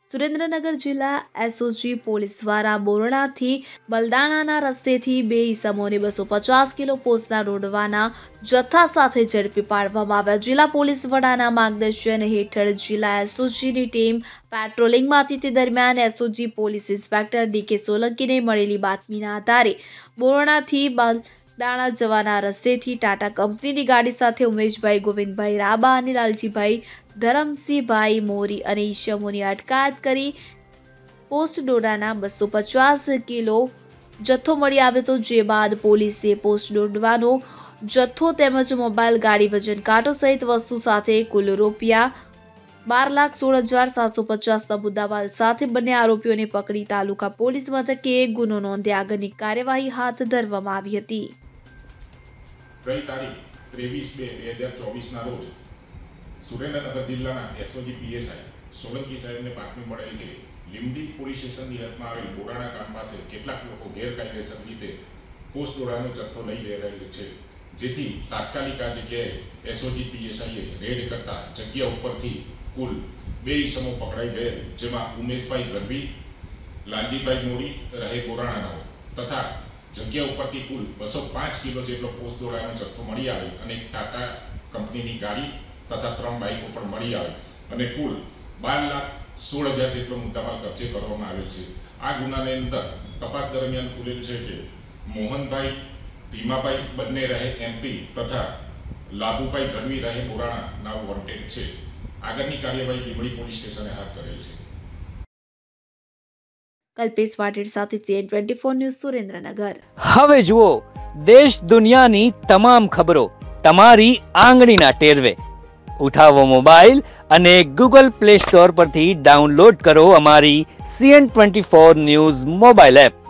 સુરેન્દ્રનગર જિલ્લા SOG police દ્વારા બોરણાથી બલદાણાના રસ્તેથી 2 ઈસમોને 250 કિલો પોસ્ટના રોડવાના જથ્થા સાથે ઝડપી પાડવામાં આવ્યા। જિલ્લા પોલીસ વડાના માર્ગદર્શન હેઠળ જિલ્લા એસઓજીની ટીમ પેટ્રોલિંગમાંથી તે દરમિયાન એસઓજી પોલીસ ઇન્સ્પેક્ટર ડીકે સોલંકીને મળેલી બાતમીના આધારે બોરણાથી બલદાણા જવાના રસ્તેથી ટાટા કંપનીની ગાડી સાથે ઉમેશભાઈ ગોવિંદભાઈ રાબા અને લાલજીભાઈ ધરમસિંહભાઈ મોરી અને ઈસમોની અટકાયત કરી પોસ્ટ ડોડાના 250 કિલો જથ્થો મળી આવ્યો હતો। જે બાદ પોલીસે પોસ્ટ ડોડવાનો જથ્થો તેમજ મોબાઈલ ગાડી વજન કાંટો સહિત વસ્તુ સાથે કુલ ₹5,16,750ના મુદ્દામાલ સાથે બંને આરોપીઓને પકડી તાલુકા પોલીસ મથકે ગુનો નોંધી આગળની કાર્યવાહી હાથ ધરવામાં આવી હતી। ગઈ તારીખ 23/2/2024ના રોજ સુરેન્દ્રનગર જિલ્લાના એસઓજી પીએસઆઈ સોલંકી સાહેબને બાતમી મળેલ કે લીંબડી પોલીસ સ્ટેશનની હદમાં આવેલ બોરાણા ગામ પાસે કેટલાક લોકો ગેરકાયદેસર રીતે પોસ્ટ ડોડાનો જથ્થો લઈ જઈ રહેલ છે, જેથી તાત્કાલિક આ જગ્યાએ એસઓજી પીએસઆઈએ રેડ કરતા જગ્યા ઉપરથી કુલ 2 ઈસમો પકડાઈ ગયેલ, જેમાં ઉમેશભાઈ ગઢવી, લાલજીભાઈ મોરી રહે બોરાણાનો તથા જગ્યા ઉપરથી કુલ 205 કિલો જેટલો પોસ્ટ ડોડાનો જથ્થો મળી આવેલ અને ટાટા કંપનીની ગાડી તથા 3 બાઇકો પણ મળી આવે અને કુલ 12,16,000 જેટલો મુદ્દામાલ કબજે કરવામાં આવેલ છે। આ ગુનાની અંદર તપાસ દરમિયાન ખુલેલ છે કે મોહનભાઈ ભીમાભાઈ બંને રહે એમપી તથા લાભુભાઈ ગઢવી રહે બોરાણા નાવ વોન્ટેડ છે। આગળની કાર્યવાહી લીંબડી પોલીસ સ્ટેશને હાથ ધરેલ છે। કલ્પેશ વાટેડ સાથે CN24 ન્યૂઝ સુરેન્દ્રનગર। હવે જુઓ દેશ દુનિયાની તમામ ખબરો તમારી આંગળીના ટેરવે। ઉઠાવો મોબાઈલ અને Google Play Store પરથી ડાઉનલોડ કરો અમારી CN24 ન્યૂઝ મોબાઈલ એપ।